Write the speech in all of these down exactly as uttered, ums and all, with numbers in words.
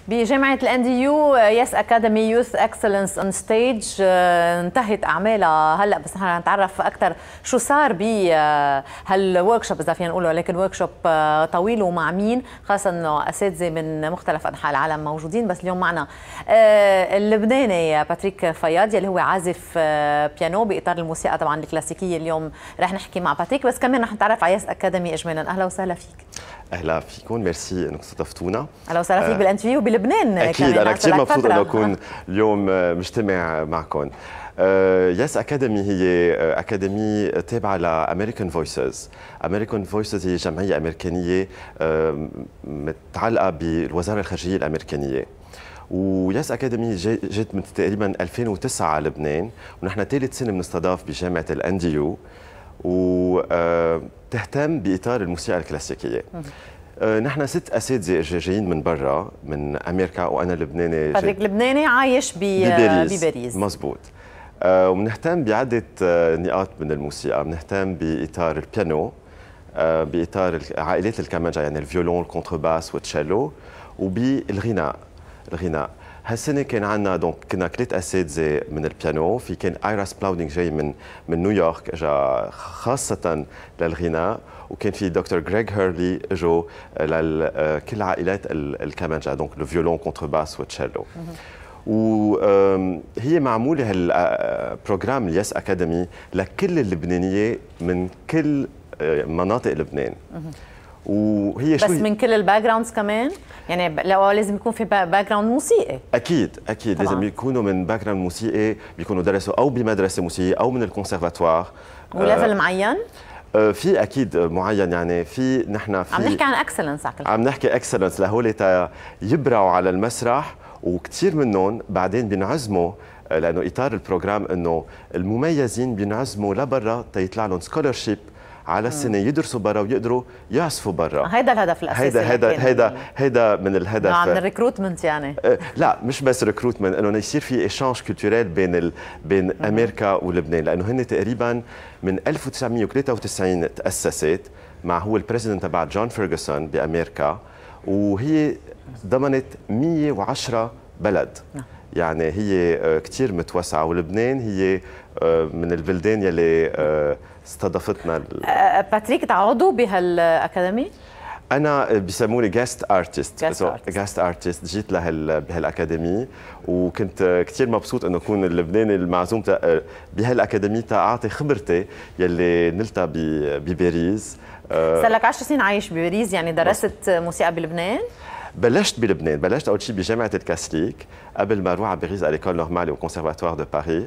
بجامعة الان دي يو يس اكاديمي يوث اكسلنس اون ستيج انتهت اعمالها هلا، بس نحن نتعرف اكثر شو صار بهالورك شوب اذا فينا نقول، ولكن ورك شوب طويل ومع مين، خاصه انه اساتذه من مختلف انحاء العالم موجودين. بس اليوم معنا اللبناني باتريك فياض يلي هو عازف بيانو باطار الموسيقى طبعا الكلاسيكيه. اليوم رح نحكي مع باتريك، بس كمان رح نتعرف على يس اكاديمي اجمالا. اهلا وسهلا فيك. اهلا فيكم، ميرسي انكم استضفتونا. اهلا وسهلا فيك بالانترفيو بلبنان. اكيد انا كثير مبسوط انه اكون اليوم مجتمع معكم. يس اكاديمي هي اكاديمي تابعه لامريكان فويسز. امريكان فويسز هي جمعيه امريكانيه متعلقه بالوزاره الخارجيه الامريكانيه. ويس اكاديمي جت من تقريبا ألفين وتسعة على لبنان، ونحن ثالث سنه بنستضاف بجامعه الان دي يو، وتهتم باطار الموسيقى الكلاسيكيه. نحن ست اساتذه جايين من برا من امريكا، وانا لبناني. باتريك لبناني عايش بباريس. بباريس مزبوط. وبنهتم بعده نقاط من الموسيقى، بنهتم باطار البيانو، باطار عائلات الكمانجا يعني الفيولون الكونترباس والتشيلو، وبالغناء الغناء. هالسنه كان عندنا دونك كنا ثلاث اساتذه من البيانو، في كان ايراس بلاودينغ جاي من من نيويورك اجى خاصه للغناء، وكان في دكتور غريغ هيرلي اجوا لكل عائلات الكمانجا دونك الفيولون كونترباس والتشيلو. وهي معموله هالبروجرام اليس اكاديمي لكل اللبنانيه من كل مناطق لبنان. وهي بس من كل الباك جراوندز كمان، يعني لو لازم يكون في باك جراوند موسيقي. اكيد اكيد طبعا. لازم يكونوا من باك جراوند موسيقي، بيكونوا درسوا او بمدرسه موسيقيه او من الكونسرفاتوار. وليفل آه معين؟ آه في اكيد معين، يعني في نحن في عم نحكي عن اكسلنس. عم نحكي اكسلنس لهول تا يبرعوا على المسرح، وكثير منهم بعدين بينعزموا، لانه اطار البروجرام انه المميزين بينعزموا لبرا تيطلع لهم سكولرشيب على السنه يدرسوا برا ويقدروا يعزفوا برا. هيدا الهدف الاساسي. هيدا هيدا هيدا هيدا من الهدف. نوع من الريكروتمنت يعني. لا مش بس ريكروتمنت، انه يصير في ايشانج كولتوريل بين ال... بين امريكا ولبنان، لانه هن تقريبا من ألف وتسعمية وثلاثة وتسعين تاسست مع هو البريزيدنت تبع جون فيرغسون بامريكا، وهي ضمنت مية وعشرة بلد. يعني هي كثير متوسعه، ولبنان هي من البلدان يلي استضافتنا. باتريك عضو بهالاكاديمي؟ انا بيسموني جاست ارتست. جاست ارتست جيت لهال بهالاكاديمي، وكنت كثير مبسوط انه اكون اللبناني المعزوم بهالاكاديمي تاعطي خبرتي يلي نلتها بباريس. صار لك عشر سنين عايش بباريس، يعني درست موسيقى بلبنان؟ بلشت بلبنان، بلشت اول شيء بجامعه الكاثوليك قبل ما اروح على باريس على ليكول نورمال وكونسرفاتوار دو باريس.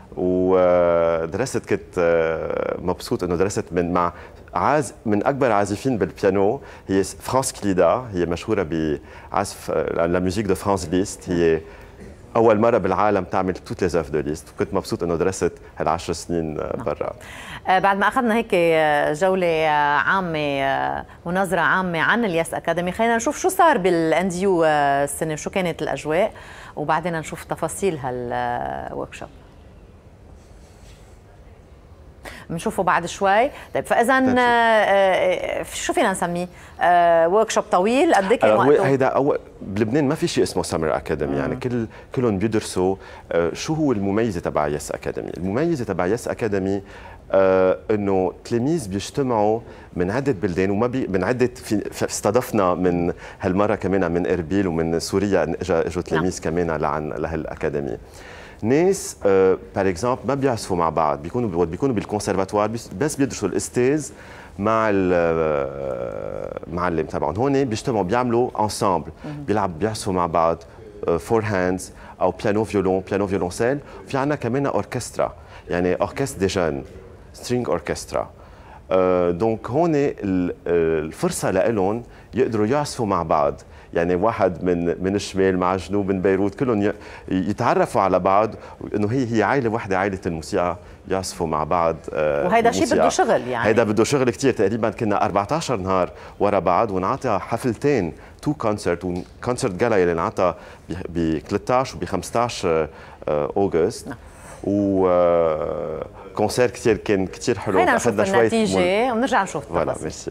ودرست كنت مبسوط انه درست من مع عاز من اكبر عازفين بالبيانو، هي فرانس كليدا، هي مشهوره بعزف لا ميوزيك دو فرانس ليست، هي اول مره بالعالم تعمل توت لي زوف دو ليست، وكنت مبسوط انه درست هالعشر سنين برا. بعد ما اخذنا هيك جوله عامه ونظره عامه عن اليس اكاديمي، خلينا نشوف شو صار بالان دي يو السنه، شو كانت الاجواء، وبعدين نشوف تفاصيل هالورك شوب. بنشوفه بعد شوي. طيب فاذا شو فينا نسميه؟ ورك شوب طويل قد ايه كان وقته؟ هيدا اول بلبنان ما في شيء اسمه سمر اكاديمي، يعني كل كلهم بيدرسوا شو هو المميزه تبع يس اكاديمي. المميزه تبع يس اكاديمي آه انه تلاميذ بيجتمعوا من عده بلدان، وما بي من عده في استضفنا من هالمره كمان من اربيل ومن سوريا اجوا تلاميذ كمان لعن لهالاكاديمي. ناس بار اكزومبل ما بيعزفوا مع بعض، بيكونوا بيكونوا بالكونسرفاتوار بس بيدرسوا الاستاذ مع المعلم تبعهم، هون بيجتمعوا بيعملوا انسامبل، بيلعبوا بيعزفوا مع بعض فور هاندز او بيانو فيولون بيانو فيولونسيل. في عندنا كمان اوركسترا، يعني اوركستر دي جون سترينج اوركسترا. دونك هون الفرصه لهم يقدروا يعزفوا مع بعض، يعني واحد من من الشمال مع جنوب من بيروت، كلهم يتعرفوا على بعض، انه هي هي عائله واحده، عائله الموسيقى، يعزفوا مع بعض. وهيدا شيء بده شغل، يعني هيدا بده شغل كثير. تقريبا كنا أربعطعش نهار ورا بعض، ونعطي حفلتين، تو كونسرت، وكونسرت جالا اللي انعطى ب ثلاثطعش وب خمسطعش اوغست. و كونسير كثير كان كثير حلو. خلينا نشوف النتيجه مل... ونرجع نشوف. فوالا ميرسي.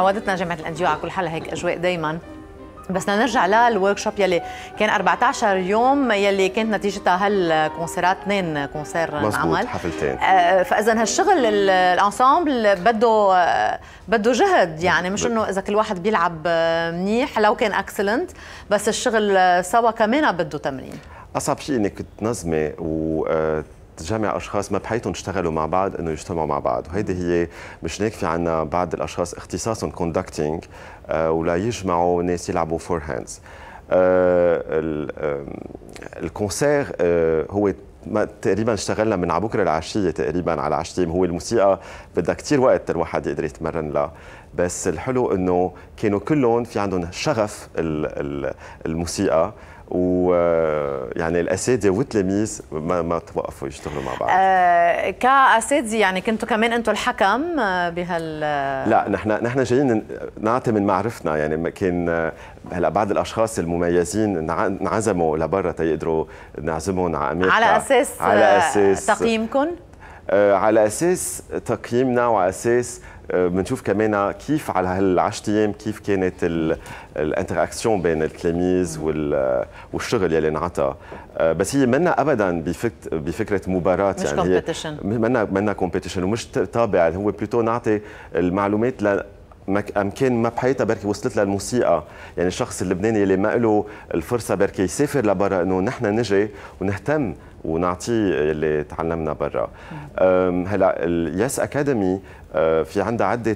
عودتنا جامعه الانديو على كل حال هيك اجواء دائما. بس نرجع للورك شوب يلي كان أربعة عشر يوم، يلي كانت نتيجتها هالكونسيرات، اثنين كونسير مزبوط، حفلتين. آه فاذا هالشغل الانسامبل بده آه بده جهد، يعني مش انه اذا كل واحد بيلعب منيح لو كان اكسلنت، بس الشغل سوا كمان بده تمرين. اصعب شيء انك تنظمي و تجمع اشخاص ما بحيثهم اشتغلوا مع بعض انه يجتمعوا مع بعض، وهيدي هي مش هيك في عنا بعض الاشخاص اختصاصهم كوندكتنج آه ولا يجمعوا ناس يلعبوا فور هاندز. آه الكونسير آه هو ما تقريبا اشتغلنا من على بكره العشيه تقريبا على عشتين. هو الموسيقى بدها كثير وقت الواحد يقدر يتمرن لها، بس الحلو انه كانوا كلهم في عندهم شغف الموسيقى، ويعني الاساتذه والتلاميذ ما ما توقفوا يشتغلوا مع بعض. آه كاساتذه يعني كنتوا كمان انتم الحكم بهال لا، نحن نحن جايين نعطي من معرفتنا، يعني كان هلا بعض الاشخاص المميزين انعزموا لبرا تيقدروا نعزمهم على امريكا على اساس على اساس تقييمكم، آه على اساس تقييمنا، وعلى اساس بنشوف كمان كيف على هالعشر ايام كيف كانت الانتراكسيون بين التلاميذ والشغل يلي انعطى. بس هي منا ابدا بفكره مباراه، مش يعني كومبيتيشن، منا منا كومبيتيشن ومش طابع، هو بلوتو نعطي المعلومات ل امكان ما بحياتها بركي وصلت لها الموسيقى. يعني الشخص اللبناني اللي ما له الفرصه بركي يسافر لبرا، انه نحن نجي ونهتم ونعطيه اللي تعلمنا برا. هلا الياس اكاديمي في عندها عده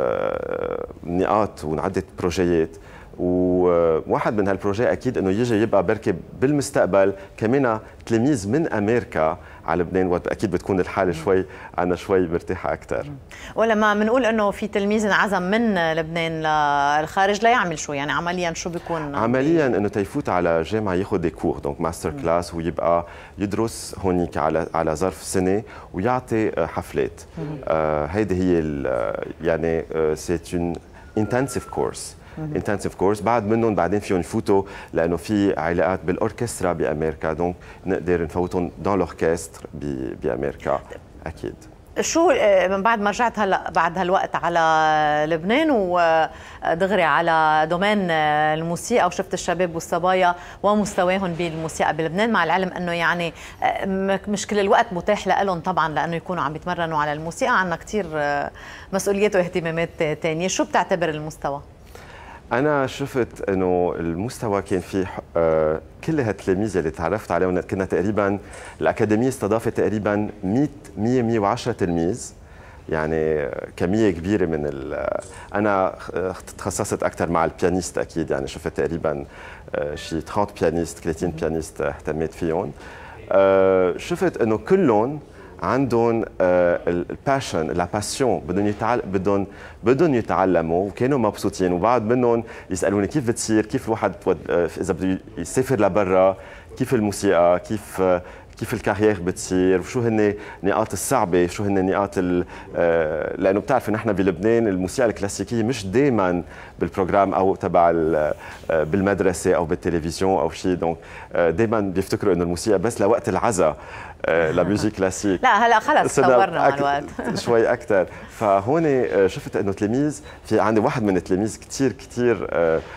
نقاط وعده بروجيات، وواحد من هالبروجي اكيد انه يجي يبقى بركي بالمستقبل كمان تلاميذ من امريكا على لبنان، واكيد بتكون الحاله شوي عنا شوي مرتاحه اكثر. ولما بنقول انه في تلميذ انعزم من لبنان للخارج ليعمل شو؟ يعني عمليا شو بيكون؟ عمليا انه تيفوت على جامعه ياخذ دي كور، دونك ماستر كلاس، ويبقى يدرس هونيك على على ظرف سنه ويعطي حفلات. آه هيدي هي يعني سيت اون انتنسيف كورس انتنسيف كورس. بعد منهم بعدين فيهم يفوتوا لانه في علاقات بالاوركسترا بامريكا، دونك نقدر نفوتهم دون الاوركستر بامريكا اكيد. شو من بعد ما رجعت هلا بعد هالوقت على لبنان ودغري على دومين الموسيقى وشفت الشباب والصبايا ومستواهم بالموسيقى بلبنان، مع العلم انه يعني مش كل الوقت متاح لهم طبعا لانه يكونوا عم يتمرنوا على الموسيقى، عندنا كثير مسؤوليات واهتمامات ثانيه. شو بتعتبر المستوى؟ أنا شفت إنه المستوى كان في آه كل هالتلاميذ اللي تعرفت عليهم، كنا تقريبا الأكاديمية استضافت تقريبا مية مية وعشرة تلميذ، يعني كمية كبيرة من ال أنا تخصصت أكثر مع البيانيست أكيد، يعني شفت تقريبا آه شي ثلاثين بيانيست ثلاثين بيانيست اهتميت فيهم. آه شفت إنه كلهم عندهم الباشن لا باسيون، بدهم يتعلم بدهم بدهم يتعلموا وكانوا مبسوطين. وبعض منهم يسالوني كيف بتصير، كيف الواحد اذا بده يسافر لبرا، كيف الموسيقى، كيف كيف الكارير بتصير، وشو هن النقاط الصعبه، شو هن النقاط لانه بتعرف نحن بلبنان الموسيقى الكلاسيكيه مش دائما بالبروجرام او تبع بالمدرسه او بالتلفزيون او شيء، دونك دائما بيفتكروا انه الموسيقى بس لوقت العزاء، لا ميوزيك كلاسيك. لا هلا خلص تطورنا مع الوقت شوي اكثر. فهون شفت انه تلاميذ، في عندي واحد من التلاميذ كثير كثير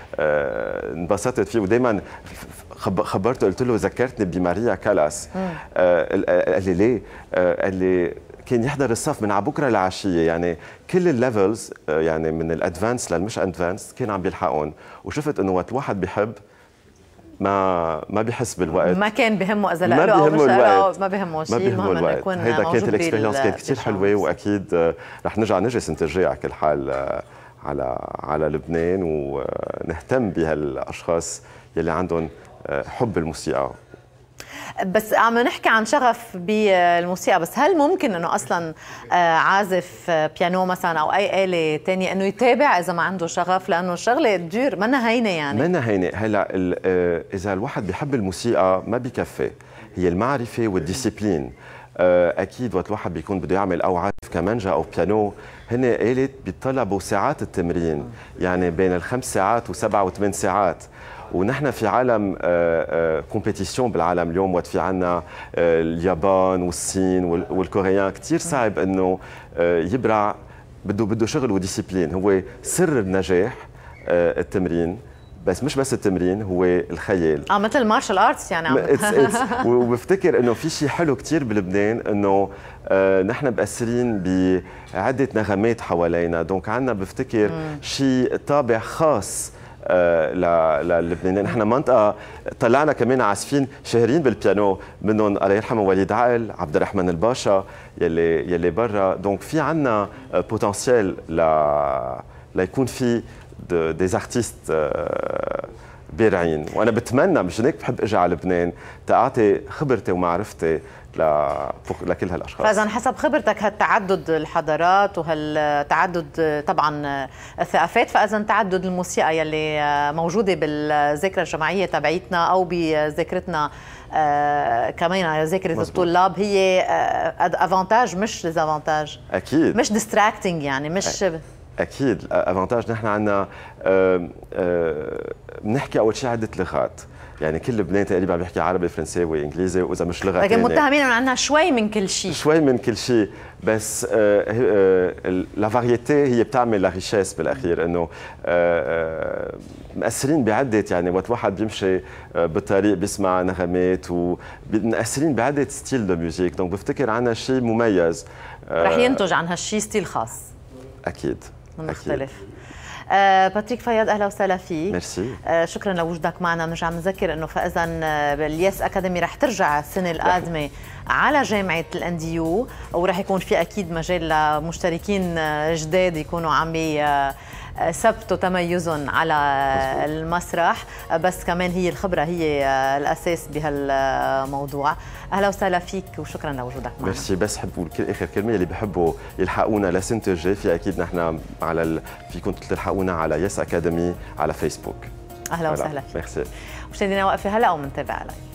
انبسطت فيه، ودائما خبرته قلت له ذكرتني بماريا كالاس. قال لي ليه؟ قال لي كان يحضر الصف من على بكره لعشيه، يعني كل الليفلز، يعني من الادفانس للمش ادفانس كان عم بيلحقهم. وشفت انه وقت الواحد بيحب ما ما بيحس بالوقت، ما كان بهمه اذا له او مش له، ما بهمه شيء، المهم انه يكون موجود. هيدا كانت الاكسبيرينس كانت كثير حلوه، واكيد رح نرجع نجي السنه الجايه على كل حال على على لبنان، ونهتم بهالاشخاص يلي عندهم حب الموسيقى. بس عم نحكي عن شغف بالموسيقى، بس هل ممكن انه اصلا عازف بيانو مثلا او اي آلة ثانيه انه يتابع اذا ما عنده شغف؟ لانه الشغله دور منا هينه، يعني منا هينه. هلا اذا الواحد بيحب الموسيقى ما بكفي، هي المعرفه والديسيبلين. اكيد وقت الواحد بيكون بده يعمل او عازف كمانجا او بيانو، هن آلات بيتطلبوا ساعات التمرين، يعني بين الخمس ساعات وسبع وثمان ساعات. ونحن في عالم كومبيتيسيون بالعالم اليوم، وقت في عنا اليابان والصين والكوريان، كثير صعب انه يبرع بده بده شغل وديسيبلين. هو سر النجاح التمرين، بس مش بس التمرين، هو الخيال. اه مثل مارشال ارتس يعني. عم اتس اتس وبفتكر انه في شيء حلو كثير بلبنان، انه آه نحن مأثرين بعده نغمات حوالينا، دونك عندنا بفتكر شيء طابع خاص آه للبنانيين. نحن منطقه طلعنا كمان عازفين شهرين بالبيانو، منهم الله يرحمه وليد عقل، عبد الرحمن الباشا يلي يلي برا، دونك في عندنا بوتنسيال ل ليكون في دي ارتيست بارعين. وانا بتمنى، مش هيك بحب اجي على لبنان تعطي خبرتي ومعرفتي لكل هالاشخاص. فاذا حسب خبرتك هالتعدد الحضارات وهالتعدد طبعا الثقافات، فاذا تعدد الموسيقى يلي موجوده بالذاكره الجماعيه تبعيتنا او بذاكرتنا آه كمان ذاكره الطلاب، هي افانتاج مش ديزافانتاج. اكيد مش ديستراكتنج يعني، مش أ... اكيد افانتاج. نحن عندنا بنحكي اول شيء عده لغات، يعني كل لبنان تقريبا بيحكي عربي فرنساوي انجليزي، واذا مش لغه لكن متهمين انه عندنا شوي من كل شيء، شوي من كل شيء. بس لا فاريتي هي بتعمل لا ريشيس بالاخير، انه مأثرين بعده، يعني وقت واحد بيمشي بالطريق بيسمع نغمات، ومأثرين بعده ستيل دو ميوزيك، دونك بفتكر عندنا شيء مميز رح ينتج عن هالشيء ستيل خاص اكيد مختلف. آه باتريك فياض، اهلا وسهلا فيك. ميرسي. آه شكرا لوجودك معنا. بنرجع بنذكر انه فاذا الياس اكاديمي رح ترجع السنه القادمه على جامعه الانديو، ورح يكون في اكيد مجال لمشتركين جداد يكونوا عم ثبتوا تميزهم على المسرح، بس كمان هي الخبره هي الاساس بهالموضوع. اهلا وسهلا فيك وشكرا لوجودك معنا. ميرسي. بس حب اقول اخر كلمه، اللي بحبوا يلحقونا لسنه الجاي، في اكيد نحن على ال... فيكم تلحقونا على يس اكاديمي على فيسبوك. اهلا وسهلا فيك. ميرسي. مشاهدينا، وقفه هلا ومنتابع عليك.